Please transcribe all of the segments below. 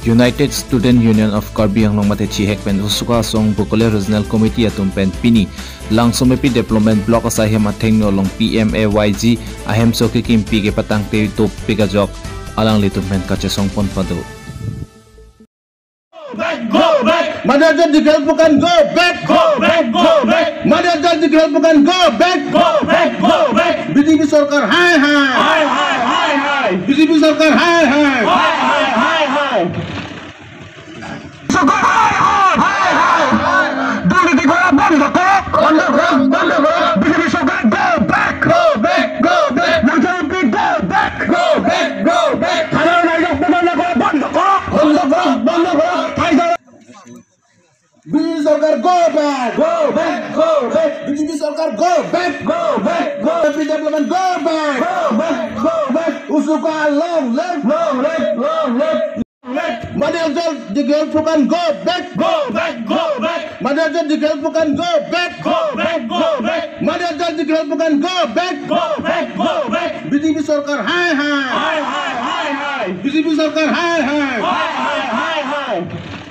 United Student Union of Karbi Anglong mate chi hekpen usuka song Bukole Regional Committee atum pen pini langsomepi development block asahem athengno long PMAYG ahem soki kimpi ke patang te top pega jok alang litum pen kache song pon pado go back Manager dikhel bukan go back Manager dikhel bukan go back BJP sarkar hai BJP sarkar hai BJP sarkar go back BJP sarkar go back BJP development go back usuka long live Manager dikhel bukan go back Manager dikhel bukan go back Manager dikhel bukan go back BJP sarkar hai BJP sarkar hai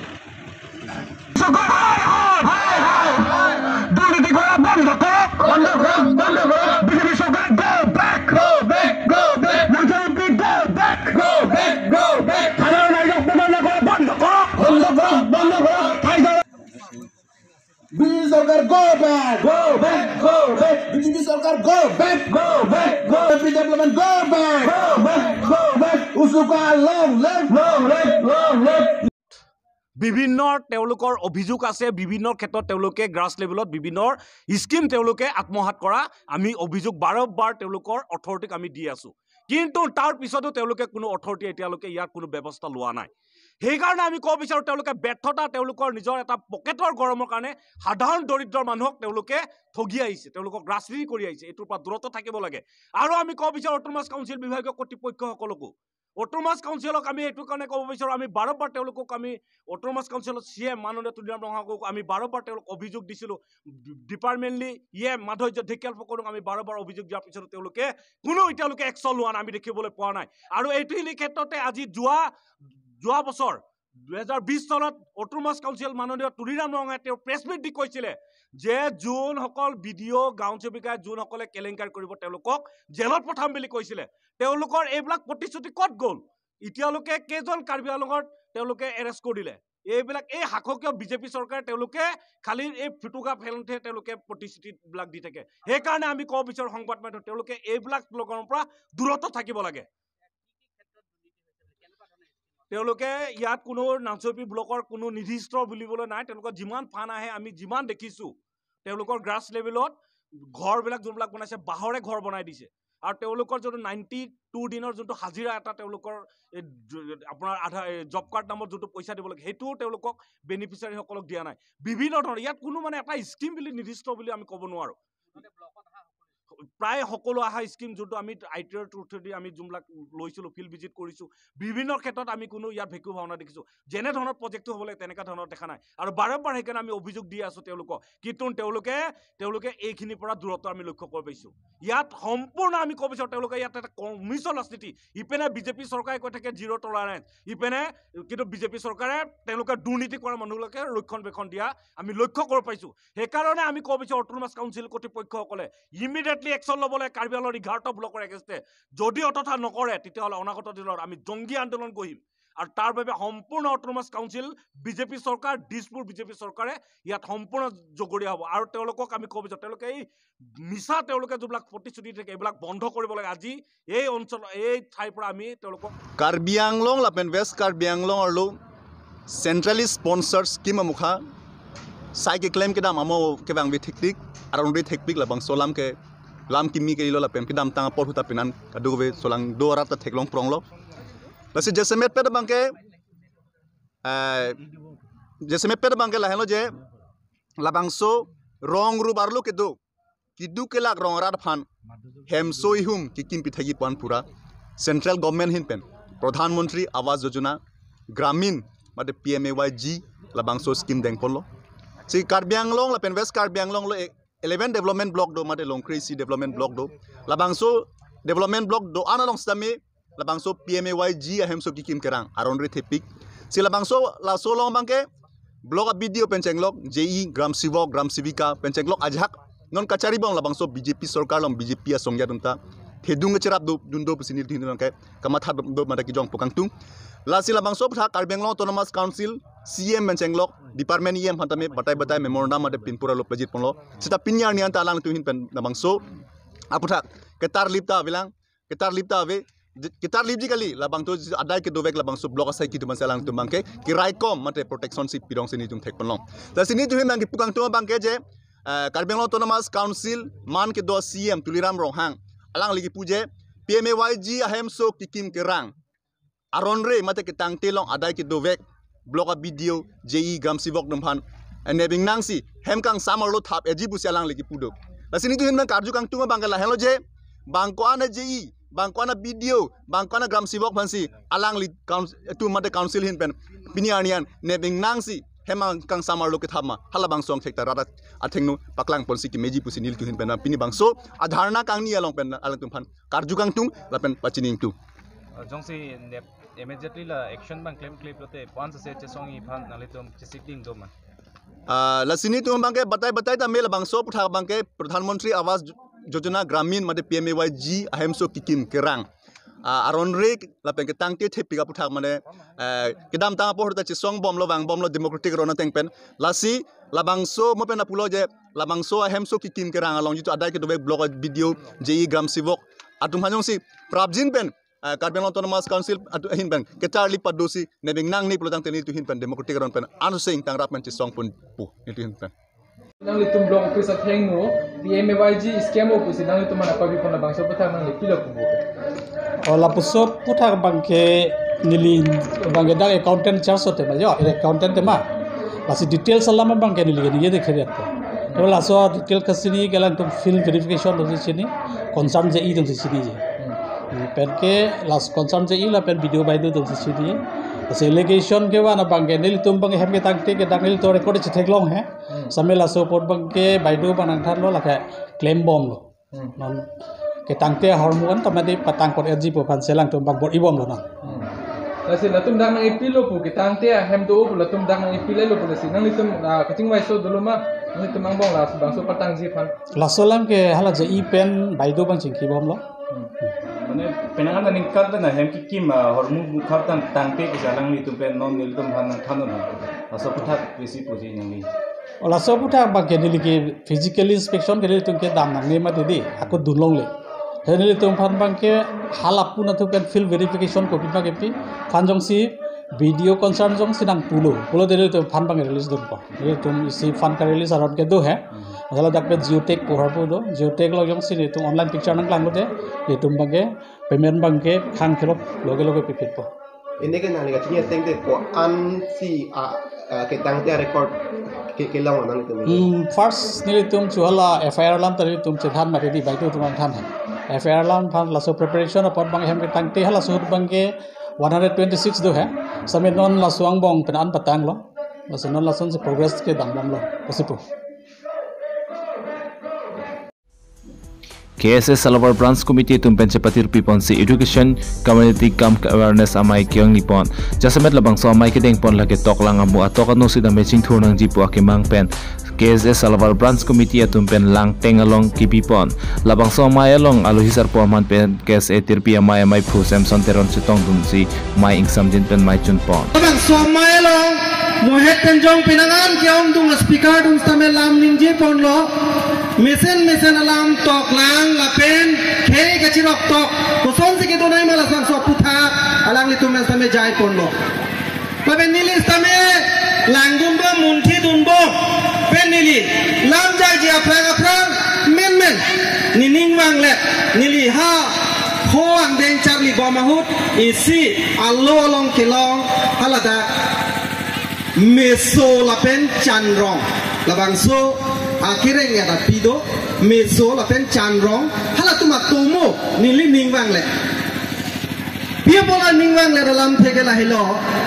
BJP sarkar go back BJP sarkar go back BJP development go back usuka long live বিভিন্ন তেওলোকৰ অভিযোগ আছে বিভিন্ন ক্ষেত্ৰত তেওলোকে গ্ৰাস লেভেলত বিভিন্ন স্কিম তেওলোকে আত্মহাত কৰা আমি অভিযোগ বাৰবাৰ তেওলোকৰ অথৰিটিক আমি দি আছো কিন্তু তাৰ পিছতো তেওলোকে কোনো অথৰিটি এতিয়ালৈকে ইয়াৰ কোনো ব্যৱস্থা লোৱা নাই সেই কাৰণে আমি কব বিচাৰো তেওলোকে ব্যৰ্থতা তেওলোকৰ নিজৰ এটা পকেটৰ গৰমৰ কাৰণে সাধাৰণ দৰিদ্ৰ মানুহক তেওলোকে ঠগি আহিছে তেওঁলোকক ৰাজনীতি কৰি আহিছে এটোৰ পৰা দূৰত থাকিব লাগে আৰু আমি কব বিচাৰো অটোনমাস কাউন্সিল বিভাগীয় কৰ্তৃপক্ষসকলকো অটোনমাস কাউন্সিলক আমি এটো কাৰণে ক'ব বিচাৰো আমি বাৰবাৰ তেওঁলোকক আমি অটোনমাস কাউন্সিলত সিএম মাননীয় তুলিৰাম ৰঙাকক আমি বাৰবাৰ তেওঁলোক অভিযোগ দিছিলো ডিপাৰ্টমেন্টলি মাধৱ্য ঢেকিয়াল ফকৰক আমি বাৰবাৰ অভিযোগ দিয়াৰ পিছত তেওঁলোকে কোনো এতিয়ালৈকে একচন লোৱা নাই আমি দেখিবলৈ পোৱা নাই আৰু এইটো ক্ষেত্ৰতে আজি যোৱা বছৰ 2020 চনত অটোনমাস কাউন্সিল মাননীয় তুলিৰাম ৰঙাই তেওঁ প্ৰেছ মিট দি কৈছিলে যে যোনসকল ভিডিঅ' গাঁও সেৱিকাই যোনসকলে কেলেংকাৰী কৰিব তেওঁলোকক জেলত পঠাম বুলি কৈছিলে তেওঁলোকৰ এইবিলাক প্ৰতিশ্ৰুতি ক'ত গ'ল এতিয়ালৈকে কেইজন কাৰ্বি আংলঙৰ তেওঁলোকে এৰেষ্ট কৰিলে এইবিলাক এই হাককীয় বিজেপি চৰকাৰে তেওঁলোকে খালি এই ফিটুকা ফেলতে তেওঁলোকে প্ৰতিশ্ৰুতিবিলাক দি থাকে সেইকাৰণে আমি ক'ব বিচাৰো সংবাদ মাধ্যম তেওঁলোকে এইবিলাক লগৰ পৰা দূৰত থাকিব লাগে তেওঁলোকে ইয়াত কোনো নামচপি ব্লকৰ কোনো নিৰ্দিষ্ট বুলিবলৈ নাই তেওঁলোকৰ যিমান ফান আহে আমি যিমান দেখিছো তেওঁলোকৰ গ্ৰাস লেভেলত ঘৰবিলাক যোনবিলাক বনাইছে বাহৰে ঘৰ বনাই দিছে আৰু তেওঁলোকৰ যোনটো 92 দিনৰ যোনটো হাজিৰা এটা তেওঁলোকৰ আপোনাৰ আধা জব কাৰ্ড নামৰ যোনটো পইচা দিব লাগে হেতু তেওঁলোকক বেনিফিচিয়াৰী সকলক দিয়া নাই বিভিন্ন ধৰণৰ ইয়াত কোনো মানে এটা স্কিম বুলি নিৰ্দিষ্ট বুলি আমি ক'ব নোৱাৰো প্ৰায় সকলো আহা স্কিম যোনটো আমি আইটিআৰ থ্ৰুদি আমি যোনবিলাক লৈছিলো ফিল্ড ভিজিট কৰিছো বিভিন্ন ক্ষেত্ৰত আমি কোনো ইয়াত ভেকু ভাৱনা দেখিছো যেনে ধৰণৰ প্ৰজেক্টটো হ'ব লাগে তেনেকা ধৰণৰ দেখা নাই আৰু বাৰবাৰ সেইকাৰণে আমি অভিযোগ দি আছো তেওঁলোকক কিন্তু তেওঁলোকে এইখিনিৰ পৰা দূৰত্ব আমি লক্ষ্য কৰিব পাইছো ইয়াত সম্পূৰ্ণ আমি ক'ব বিচাৰো তেওঁলোকে ইয়াত এটা কমিছন ৰাজনীতি ইপেনে বিজেপি চৰকাৰে কৈ থাকে জিৰ' টলাৰেন্স ইপেনে কিন্তু বিজেপি চৰকাৰে তেওঁলোকে দুৰ্নীতি কৰা মানুহবিলাকে ৰক্ষণবেক্ষণ দিয়া আমি লক্ষ্য কৰিব পাইছো সেইকাৰণে আমি ক'ব বিচাৰো অটোনমাস কাউন্সিল কৰ্তৃপক্ষসকলে ইমিডিয়েটলি একশন ল'বলৈ কাৰ্বি আংলঙৰ 11টা ব্লকৰ এগেইনষ্টে যদি অতথা নকৰে তেতিয়াহ'লে অনাগত দিনত আমি জংগী আন্দোলন কৰিম আৰু তাৰ বাবে সম্পূৰ্ণ অটোনমাস কাউন্সিল বিজেপি চৰকাৰ দিছপুৰ বিজেপি চৰকাৰে ইয়াত সম্পূৰ্ণ জগৰীয়া হ'ব আৰু তেওঁলোকক আমি ক'ব বিচাৰো তেওঁলোকে এই মিছা তেওঁলোকে যোনবিলাক প্ৰতিশ্ৰুতি থাকে এইবিলাক বন্ধ কৰিব লাগে আজি এই অঞ্চল এই ঠাইৰ পৰা আমি তেওঁলোকক কাৰ্বি আংলং লাপেন বেষ্ট কাৰ্বি আংলং আৰু চেন্ট্ৰেলি স্পন্সৰ স্কিম মুখা সাইকে ক্লেম के दाम आमो के बांग बे थिकटिक आरो बे थिकपिक ला बांग सोलाम के लाम किमी के ला पेम के दाम ता पर हुता पिनान कदु बे सोलां दो रा ता थेकलों प्रोंगलो बस जैसेमेट पे बांग के जैसेमेट पे बांग के ला हेलो जे ला बांगसो रंग रु बारलो के दो किदु के ला रंग रात फान हेमसो इहुम कि किम पिथागी पान पूरा सेंट्रल गवर्नमेंट हिन पेन प्रधानमंत्री आवास योजना ग्रामीण माते PMAYG ला बांगसो स्कीम देंगपोलो Si Karbi Anglong la penwest Karbi Anglong lo 11 development block do mate longkri si development block do labangso development block do ana long stami labangso PMAYG ahem so kikim kerang aron re tepik sila bangso la solong bangke blog video pencenglok JE gram sivok gram sivika pencenglok ajak non kacari bang labangso BJP sarkar long BJP asongya dunta hedung cerap do dundo pesinil din bangke kamat do mata ki jong pokangtung la sila bangso pha Karbenglo Autonomous Council CM pencenglok department EM hantame batai memorandum ada pinpura lo pejit ponlo sita pinyar ni anta alang tuhin pen labangso aputha ketar lipta bilang ketar lipta ave ketar lipji kali labang tu adai ke dovek labang so blok asai kitu masalang tu bangke ki raikom mate protection sip pidong sini tum thek ponlong ta sini tu himang ki pukang tu bangke je Karbenglo Autonomous Council man ke do CM Tuliram Rohang alang lagi puje PMAYG ahem so kikim kerang aron re mate ke tang telong adai ke dovek blok video JE gram sivok dumhan enebing nangsi hemkang samarlo thap eji busialang lagi pudo la sini tu himang karju kang tu bangala hello je bangko ana JE bangko ana video bangko ana gram sivok phansi alang li tu mate council hin pen pinianian nebing nangsi hemang kang samar lo ke thama hala bangsong thekta rada athengnu paklang polsi ki meji pusi nil tu hin pen pini bangso adharna kang ni along pen alang tum phan karju kang tung la pen pachining tu jongsi immediately la action bang claim clip lote once se chesong I phan nali tum chisikding do ma la sini tu bangke batai ta mel bangso putha bangke Pradhan Mantri Awas Jojana Gramin made PMAYG ahem so kikim kerang aron re la pen ke tangte thepika putha mane kedam tang por ta chisong bom lo bang bom lo democratic rona tengpen lasi labangso mo pen apulo je labangso ahem so kikim kerang along jitu adai ke do blog video JE gram sivok atum hanjong si prabjin pen Karbenglo Autonomous Council hin pen ketar lipat dosi nebing nang ni pulutang teni tu hin pen democratic ron pen anu sing tang rap pen chisong pun pu ni tu hin pen nang litum blog office at hengo PMAYG scam office nang litum mana pabi pona bangso putang nang lipilo kumbo ola puso putang bangke nili bangke dang accountant charge hote ma yo accountant te ma lasi details alama bangke nili ni ye dekhe jato to laso detail kasini gelang tum field verification do sini concern je I tum sini je pen ke last concern je I la pen video by do tum sini se allegation ke wana bangke nili tum bang hem ke tangte ke dang nili to record che theklong he samela so pot bangke by do banang thar lo la ke claim bomb lo non ke tangte hormon tamadi patang por eji po pan selang tum bang bor ibom lo na lasi latum dang nang ipilo pu ke tangte hem do pu latum dang nang ipile lo pu lasi nang litum kating wai so doloma nang litum ang bong las bangso patang ji pan lasolam ke hala je I pen by do bang chingki bom lo mane penangan ning kar na hem ki kim hormon khar tangte ke jalang ni tum pen non nil tum han thanu na aso putha besi poji nang ni ola so putha bangke nili ke physically inspection ke tum ke dam nang ne ma dedi aku dulong le henili tum phan bangke halapu na thuken field verification ko pipa ke pi phanjong si video concern jong sinang pulo dele tum phan bang release dum pa ye tum si fan ka release aron ke do he jala dak pe geotech ko harpo do geotech lo jong si tum online picture nang lang de ye tum bangke payment bangke khang khelo loge pipit po ini kan nang lihat ni teng de ko an si ke tang te record ke long nang tum first nili tum chuhala FIR lam tari tum chethan ma di bai tu tum than FIR lam phan laso preparation upon bang hem ke tang te hala suhut bangke 126 do hai same non la suang bong pen an patang lo laso non la son se progress ke dang bam lo pasipo KSS Salavar Branch Committee tumpen chepatir pipon si education community camp awareness amai kyong nipon jasamet labang so amai kedeng pon lage toklang amu atoka no sida matching thurnang jipu akimang pen KSS Salavar Branch Committee tumpen lang tengalong kipipon labang so amai along aluhisar po aman pen KSA tirpi amai phu samson teron chitong dum si mai ingsam din pen mai chun pon labang so amai along mohet penjong pinangan kyong dung speaker dung stame lam ningji pon lo mesen alam tok lang lapen khe gachirok tok koson se ke do nai mala sang so putha alang li tum stame jai pon lo paben nili stame langum bo munthi dun bo pen nili lam jai ji aprang men nining mang le nili ha ho ang deng charli bo mahut isi allo long kilong halada meso lapen chandrong labang so akhirnya ada pido meso lapen chandrong hala tuma tomo nili ningwang le pia bola ningwang le dalam theke lahilo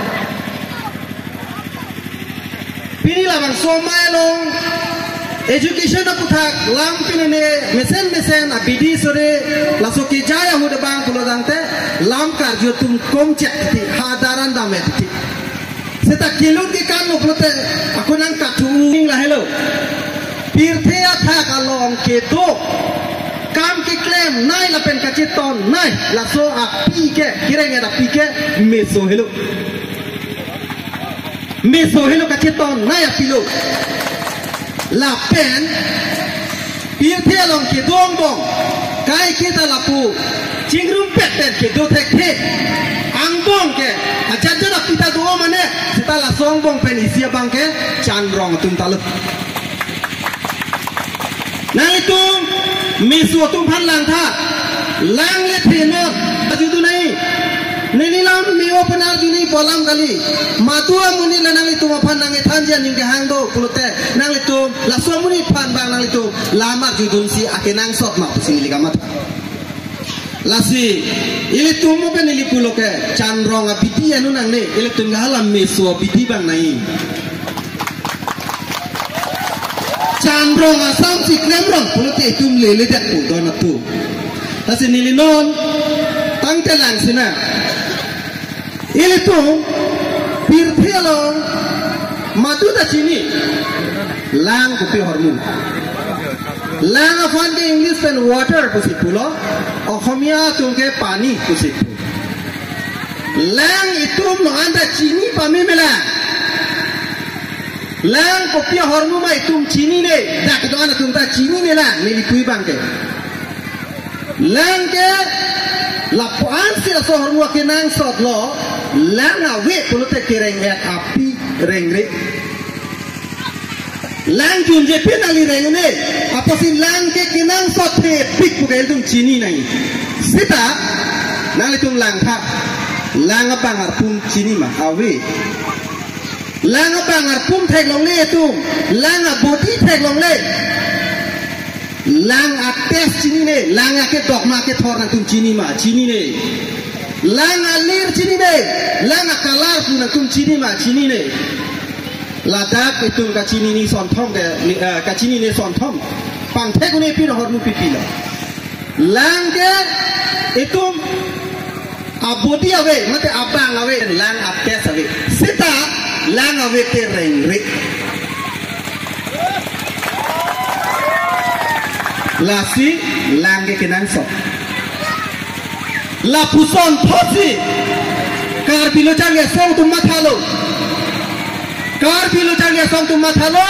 pini labang so mailong education aku thak lam pinene mesen abidi sore laso ki jaya hude bang pulo dangte lam karjo tum kom cek ti hadaran dame ti seta kilun ki kan no prote aku nang katung lah hello pirthe atha kalong ke to kam ki claim nai la pen kachiton nai la so a pi ke kireng ada pi ke meso hello kachiton nai a pilo la pen pirthe long ke dong bong kai kita lapu cingrum peten ke do thek the angbong ke ajajara pita do mane sita la songbong pen isia bang ke chandrong tum talu na itu misu tum phan lang tha lang le theno ajudu nai nenilam meo panar duni bolam kali matua muni lanang itu phan nang thanjia ning ke hang do pulote nang itu la somuni phan bang nang itu lama judun si akenang sot ma sini ligamat lasi ili tumu kan ili puloke chandrong abiti anu nang ne ili tunggalam meso abiti bang nai chandrong asam si kremrong pulote tum lele dak pu don tu lasi nili non tang telang sina ili tu pirthelong madu da chini lang kupi hormon lang afan ke English pen water pusi pulo Okhomia tungke pani pusi lang itu no anda chini pami mela lang kopi hormon ma itum chini ne dak to ana tumta chini ne lang ni pui bangke lang ke la pan si so hormon ke nang sot lo lang awe pulote kereng ya api rengre lang junje penali rengene apa si lang ke kinang sothe pik pukel tum chini nai sita nang tum lang tha lang abangar pum chini ma awe lang abangar pum thek long le tum lang body thek long le lang ates chini ne lang ke dok ma ke thor na tum chini ma chini ne lang alir chini ne lang kalar tum na tum chini ma chini ne ladak itu kacini ni sontom de kacini ni sontom pangthek ni pi hormu pipila langke itu abodi ave mate abang ave lang apes ave sita lang ave te rengri lasi langke kenang so la puson thosi kar bilo change song tum mathalo kar bilo change song tum mathalo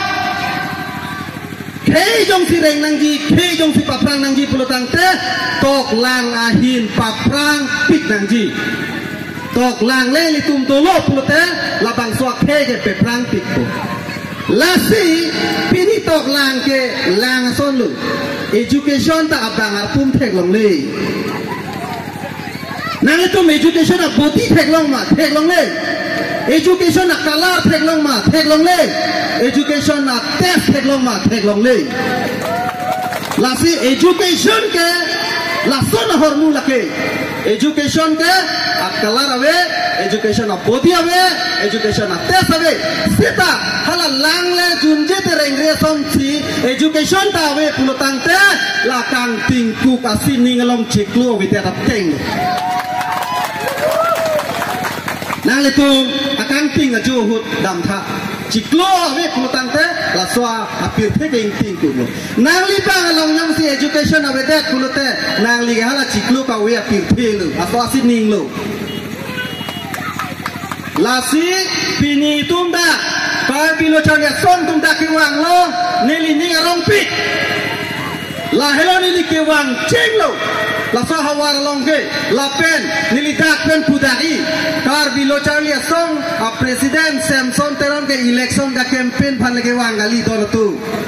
khei jong si reng nangji khei jong si paprang nangji pulotang te tok lang ahin paprang pik nangji tok lang le li tum tolo pulote labang swak khei ke paprang pik po lasi pini tok lang ke lang son lu education ta abang apum thek long le nang itu education a boti thek long ma thek long le education a color thek long ma thek long le education a test thek long ma thek long le lasi education ke lason hormu lake education ke a color ave education a boti ave education a test ave sita hala lang le junje te rengre som si education ta ave pulotang te la kang tingku kasi ningalong chiklu vite tap teng nang letu akang ting aju hut dam tha ciklo ave pulutang te la swa apir the beng ting ku nang li bang long nyam si education ave det pulute nang li hala ciklo ka we apir the lu aswa si ning lu la si pini tumda pa bilo chang ya song tumda ki wang lo neli ning arong pi la hello ni ki wang cheng lo la so hawar longge la pen nilidak pen pudai kar bilo charlia song a president samson teron ke election ka campaign phan ke wangali don tu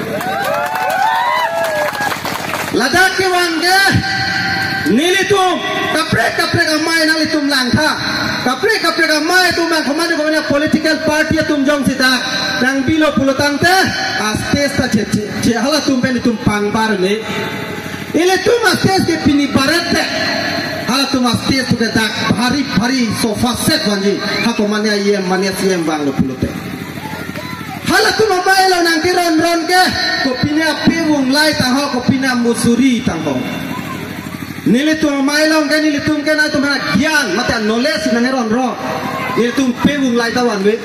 ladak ke wange nilitum kapre amai nalitum langtha kapre amai tu mang khamane ko political party tum jong sita nang bilo pulotang te astes ta che hala tum pen tum pang bar ne ile tu mastes ke pini barate hala tu mastes tu ke dak bhari sofa set wanji hako mania siem bang lo pulote hala tu mobile lo nang ron ke ko pina pewung lai ta ho ko pina musuri tang ho nilitum mailong ke nilitum ke na tum gian mata knowledge na ngeron ro nilitum pewung lai tawan we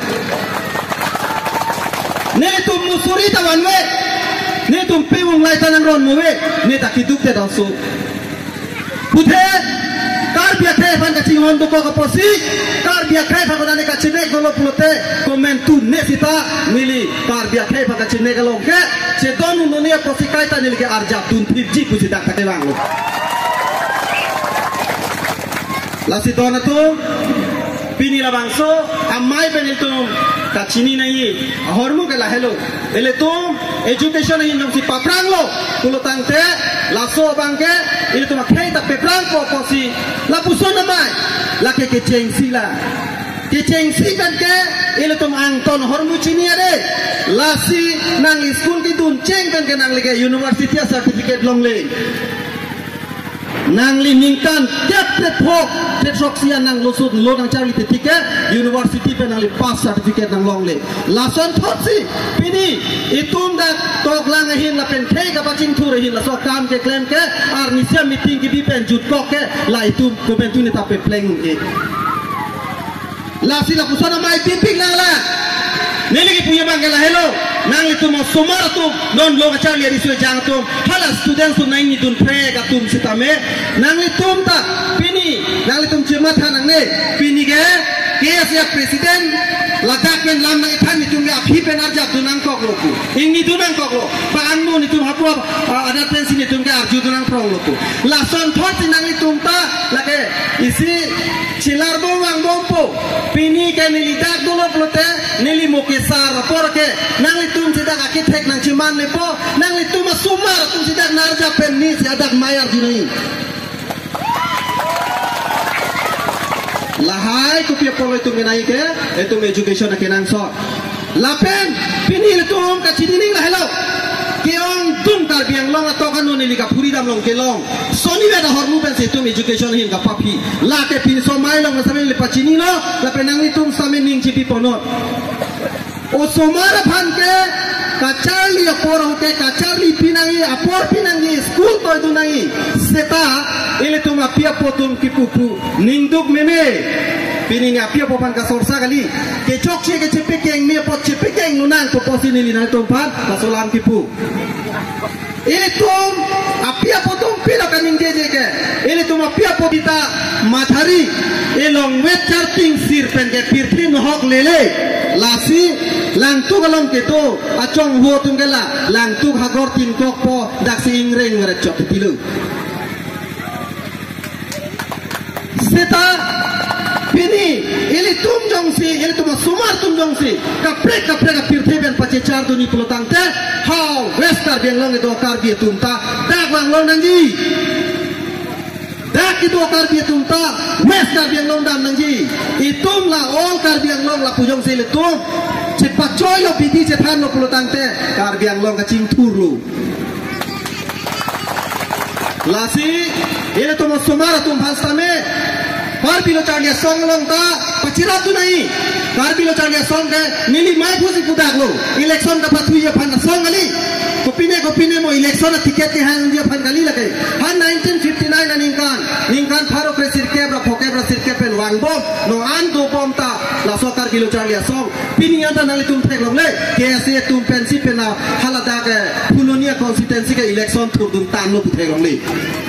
nilitum musuri tawan we nilitum pewung lai tanan ron mo we ni takiduk te dasu puthe kar biya khay fan ka chingon do ko posi kar biya khay fa kodane ka chine golo pulote comment tu ne sita nili kar biya khay fa ka chine galo ke che donu nonia posi kai ta nili ke arja tun ji pusi dak ka bang lo la si dona tu pini la bangso amai benil tu ka chini nai hormu ke la hello ele tu education hin dong si paprang lo pulotang te la so bangke ile tu makai ta peprang ko posi la puson namai la ke cheng sila ke cheng si kan ke ile tu ang ton hormu chini ade la si nang school ki dun cheng kan ke nang le university certificate long le nang li ningkan tiap phok tetrok sian nang losut lo nang charli tetike university pe nang li pass certificate nang long le la son thotsi pini itum da tok lang hin la pen thei ka baching thu hin la so kam ke claim ke ar nisia meeting ki bi pen jut kok ke la itum ko pen tu ni ta pe pleng e la si la kusana mai pipik lang la nili ki punya bangela hello nang itu mo sumar tu non lo ka charli ri so jang tu hala student tu nai ni dun pre ka tum sitame nang itum ta pini nang itum chema tha nang ne pini ge KSF president lagak pen lam nang ithan itum ge aphi pen arja dunang kok lo ku ingi dunang kok lo pa annu ni tum hapu ada pensi ni tum ge arju dunang prong lo ku la son thot nang itum ta lage isi chilar bo wang bompo pini ke nili dak dolo plote nili mokesar porke nang itum sidak akitek nang ciman lepo nang itum sumar tum sidak narja pen ni sidak mayar dinai lahai ku pia polo itu menai ke itu education akenang so lapen pini itum ka chidining la hello keong tum kar biang long atau kan noni lika puri dam long kelong soni beda hormu pen situm education hin ka papi la ke pin so mai long same le pachini no la penang itum same ning chipi ponot o somara phan ke kacali apor hoke kacali pinangi apor pinangi school to dunai seta ile tum apia potum kipupu ningduk meme pini ni apia popan ka sorsa kali ke chok che ke chepekeng me pot chepekeng nunang to posini ni na tum pan kasolam kipu ile tum apia potum pila kaning jeje ke ile tum apia popita mathari elong wet charting sir pen ke pirthin hok lele lasi langtu kalong keto acong huo tum kala langtu hagor tin kok po dak sing reng ngare chok tilu seta pini ili tum jongsi ili tum sumar tum jongsi kapre ka pirthe ben pache char duni pulotang te how westar ben long edo kar bi tum ta dak wang long nangji dak itu kar bi tum ta westar ben long dam nangji itum la all kar bi long la pujong si tum cepat coy lo piti cepat lo pulotang te kar bi long ka ching thuru lasi ile tum sumar tum phastame kar bilo charlia song long ta pachira tu nai kar bilo charlia song ke nili mai phusi pudak lo election ka pathu ye phan song ali kopine mo election ticket ke han ye phan kali lage han 1959 ningkan tharo ke sirke bra phoke bra sirke pen wang bom no an do bom ta la so kar bilo charlia song pini anta nali tum thek long le ke se tum pensi pena halada ke pulonia constituency ke election thur dun tan lo thek long le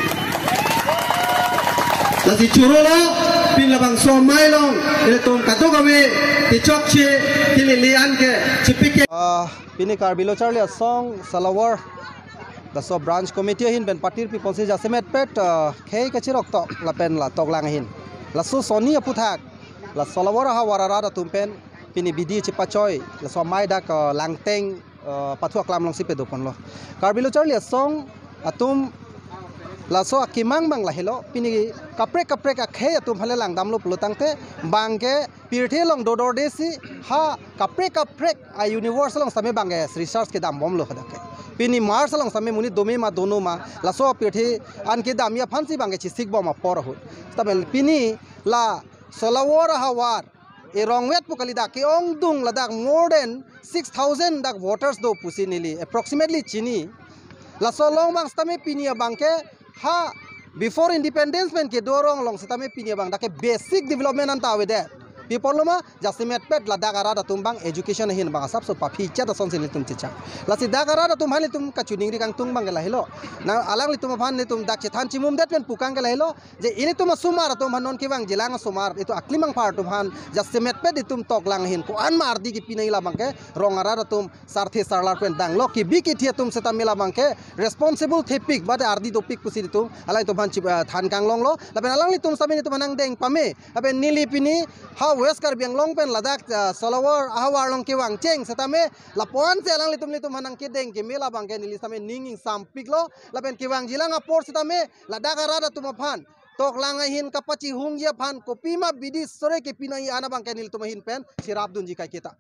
lasi churolo pin labang so mailong ile tom kato gawe ti chokche tile lian ke chipike pini karbilo charlia song salawar the so branch committee hin ben party people se jasemet pet khei ka chirok to la pen la tok lang hin la so soni aputhak la salawar ha warara da tumpen pini bidi chipachoy la so mai dak langteng pathuak lam long sipe do pon lo karbilo charlia song atum la so akimang mang la helo pini kapre ka khe atum phale lang dam lo plotang te bangke pirthe long dodor desi ha kapre a universal long same bangge research ke dam bom lo khadake pini mars long same muni domi ma dono ma la so pirthe an ke dam ya phansi bangge chi sik bom ma por hu tabel pini la solawara hawar e rongwet pukali da ke ong dung la dak more than 6000 dak voters do pusinili approximately chini la so long bang stame pini bangke ha before independence pen ke dorong long setame pinya bang dake basic development anta awede people loma jasimet pet la dagara da tumbang education hin bang asap so papi cha da sonsin litum chicha la si dagara da tum han litum kachuning ri kang tumbang ke lahilo na alang litum bhan litum dak chethan chimum det pen pukang ke lahilo je ini tum sumar tum hanon ki bang jilang sumar itu aklimang par tum han jasimet pet ditum tok lang hin ko an mar di ki pinai la bang ke rongara da tum sarthe sarlar pen dang lo ki bi ki thia tum setamila bang ke responsible thepik bade ardi dopik pusi ditum alai tum han than kang long lo la pen alang litum samin tum hanang deng pame abe nili pini ha West Karbiang long pen ladak Salawar ahawar long kiwang ceng setame lapon se alang litum hanang kideng ke mela bang ke nili same ninging sampik lo lapen kiwang jilang apor setame ladak arada tumaphan tok langahin kapaci hungya phan kopi ma bidi sore ke pinai ana bang ke nili tumahin pen sirap dunji kai kita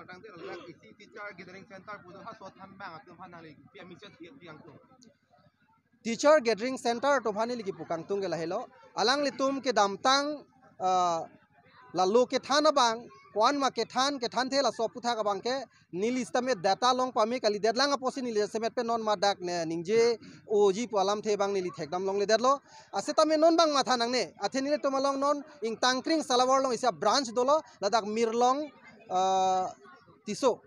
teacher gathering center to phani ligi pukang tung ke lahelo alang litum ke damtang lalu ke thana bang kwan ma ke than the la so putha ka bang ke nili stame data long pami kali deadlang aposi nili semet pe non madak ne ningje oji palam the bang nili thekdam long le dedlo asetame non bang matha nang ne athe nili to malong non ing tangkring salawar long isa branch dolo ladak mirlong tiso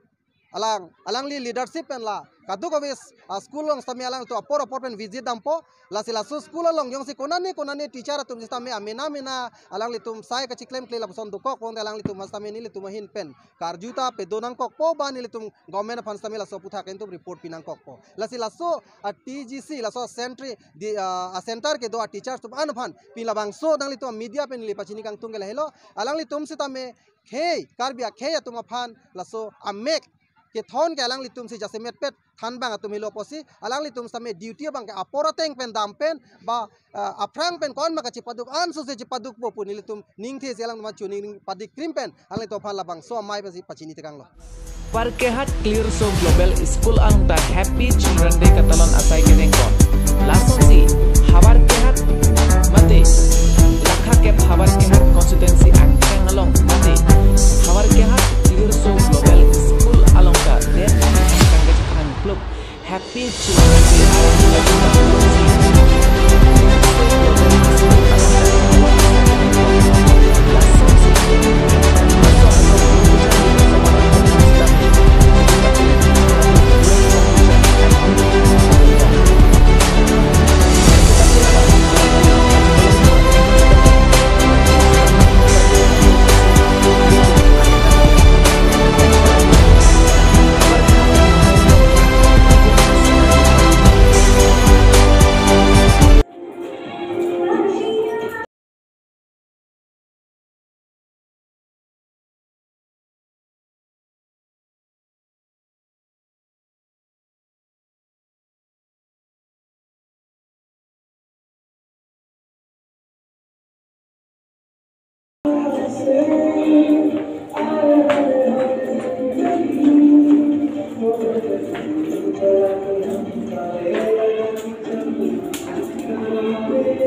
alang li leadership pen la kadu ko wis school long stame alang to apor pen visit dampo la sila school long yong si konane teacher tum stame amena alang li tum sai ka chiklem kle la son dukok kong alang li tum stame ni li tum hin pen karjuta pe donang kok po ba ni li tum government fan stame la so putha ken tum report pinang kok po la sila so a TGC la so century di a center ke do a teachers tum an phan pila bang so dang li tum media pen li pachini kang tung gela hello alang li tum stame khei karbia khei tum phan la so amek ke thon ke alang litum si jasemet pet than bang atum hilo posi alang litum same duty bang ke apora teng pen dam pen ba aprang pen kon ma ka chipaduk an su se chipaduk po pu nilitum ning the selang ma chuning padik krim pen alang to phan la bang so mai pasi pachini tekang lo Parkehat Clear So Global School ang the Happy Children Day katalon asai kenengkon lason si habar kehat mate lakha ke habar kehat constituency angkang along mate habar kehat Clear So Global School along ka der angkang club Happy Children Day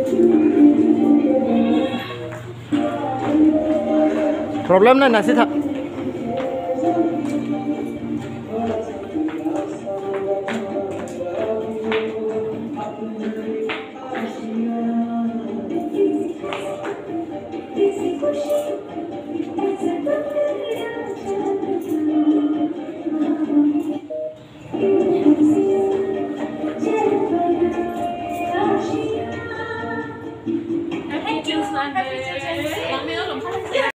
problem na nasi thak